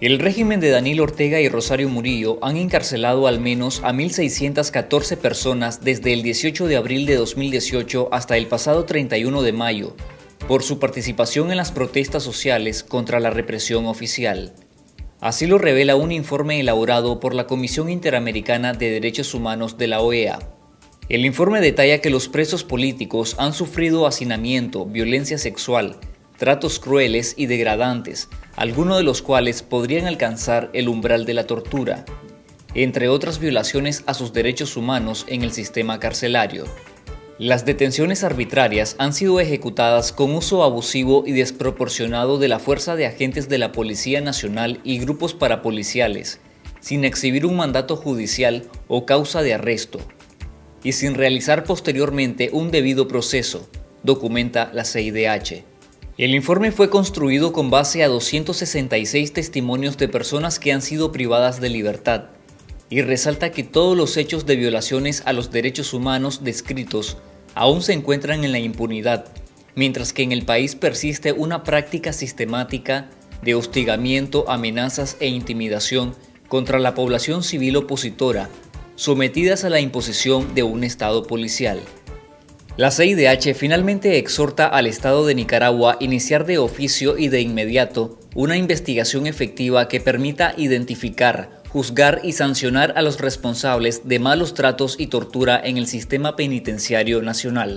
El régimen de Daniel Ortega y Rosario Murillo han encarcelado al menos a 1.614 personas desde el 18 de abril de 2018 hasta el pasado 31 de mayo, por su participación en las protestas sociales contra la represión oficial. Así lo revela un informe elaborado por la Comisión Interamericana de Derechos Humanos de la OEA. El informe detalla que los presos políticos han sufrido hacinamiento, violencia sexual, tratos crueles y degradantes, algunos de los cuales podrían alcanzar el umbral de la tortura, entre otras violaciones a sus derechos humanos en el sistema carcelario. Las detenciones arbitrarias han sido ejecutadas con uso abusivo y desproporcionado de la fuerza de agentes de la Policía Nacional y grupos parapoliciales, sin exhibir un mandato judicial o causa de arresto, y sin realizar posteriormente un debido proceso, documenta la CIDH. El informe fue construido con base a 266 testimonios de personas que han sido privadas de libertad, y resalta que todos los hechos de violaciones a los derechos humanos descritos aún se encuentran en la impunidad, mientras que en el país persiste una práctica sistemática de hostigamiento, amenazas e intimidación contra la población civil opositora, sometidas a la imposición de un Estado policial. La CIDH finalmente exhorta al Estado de Nicaragua a iniciar de oficio y de inmediato una investigación efectiva que permita identificar, juzgar y sancionar a los responsables de malos tratos y tortura en el sistema penitenciario nacional.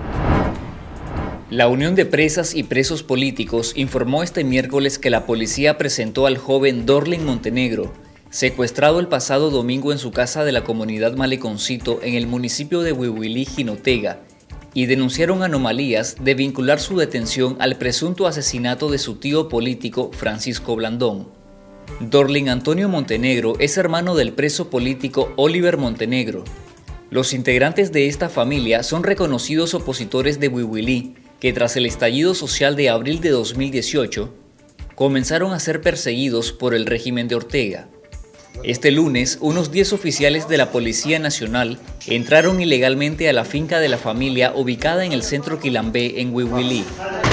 La Unión de Presas y Presos Políticos informó este miércoles que la policía presentó al joven Dorling Montenegro, secuestrado el pasado domingo en su casa de la comunidad Maleconcito en el municipio de Huihuilí, Jinotega, y denunciaron anomalías de vincular su detención al presunto asesinato de su tío político Francisco Blandón. Dorling Antonio Montenegro es hermano del preso político Oliver Montenegro. Los integrantes de esta familia son reconocidos opositores de Huihuilí, que tras el estallido social de abril de 2018, comenzaron a ser perseguidos por el régimen de Ortega. Este lunes, unos 10 oficiales de la Policía Nacional entraron ilegalmente a la finca de la familia ubicada en el centro Quilambé, en Huihuilí.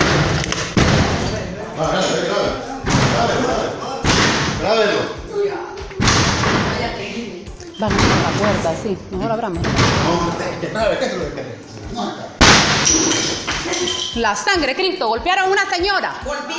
Vamos a la puerta, sí, mejor abramos. La sangre, Cristo, golpearon a una señora.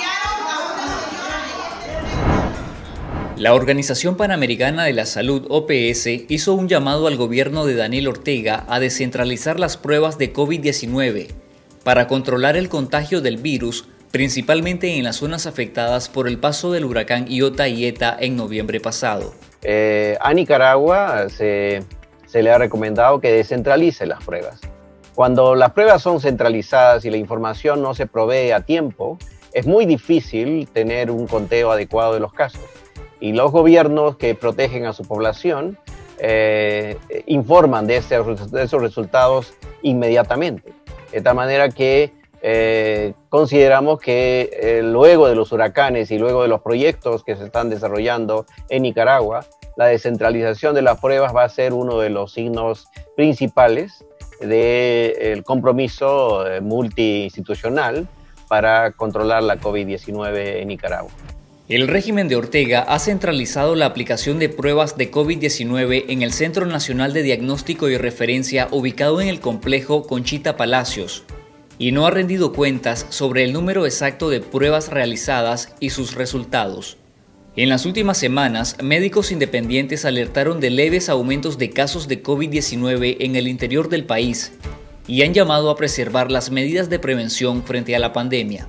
La Organización Panamericana de la Salud, OPS, hizo un llamado al gobierno de Daniel Ortega a descentralizar las pruebas de COVID-19 para controlar el contagio del virus, principalmente en las zonas afectadas por el paso del huracán Iota y Eta en noviembre pasado. A Nicaragua se le ha recomendado que descentralice las pruebas. Cuando las pruebas son centralizadas y la información no se provee a tiempo, es muy difícil tener un conteo adecuado de los casos. Y los gobiernos que protegen a su población informan de esos resultados inmediatamente. De tal manera que consideramos que luego de los huracanes y luego de los proyectos que se están desarrollando en Nicaragua, la descentralización de las pruebas va a ser uno de los signos principales del compromiso multiinstitucional para controlar la COVID-19 en Nicaragua. El régimen de Ortega ha centralizado la aplicación de pruebas de COVID-19 en el Centro Nacional de Diagnóstico y Referencia ubicado en el complejo Conchita Palacios, y no ha rendido cuentas sobre el número exacto de pruebas realizadas y sus resultados. En las últimas semanas, médicos independientes alertaron de leves aumentos de casos de COVID-19 en el interior del país y han llamado a preservar las medidas de prevención frente a la pandemia.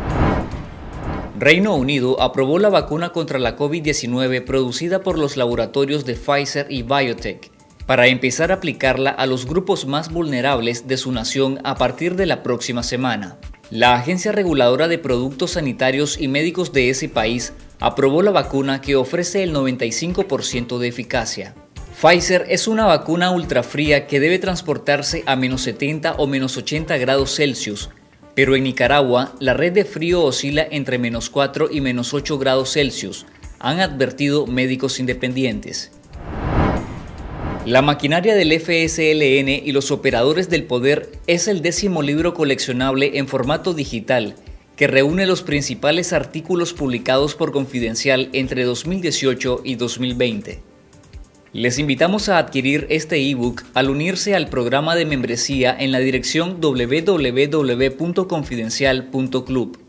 Reino Unido aprobó la vacuna contra la COVID-19 producida por los laboratorios de Pfizer y BioNTech para empezar a aplicarla a los grupos más vulnerables de su nación a partir de la próxima semana. La Agencia Reguladora de Productos Sanitarios y Médicos de ese país aprobó la vacuna que ofrece el 95% de eficacia. Pfizer es una vacuna ultrafría que debe transportarse a -70 o -80 grados Celsius, pero en Nicaragua la red de frío oscila entre -4 y -8 grados Celsius, han advertido médicos independientes. La maquinaria del FSLN y los operadores del poder es el 10º libro coleccionable en formato digital que reúne los principales artículos publicados por Confidencial entre 2018 y 2020. Les invitamos a adquirir este ebook al unirse al programa de membresía en la dirección www.confidencial.club.